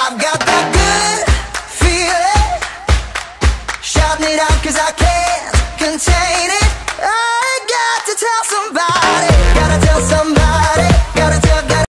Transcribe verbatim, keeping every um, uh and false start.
I've got that good feeling, shouting it out cause I can't contain it. I got to tell somebody.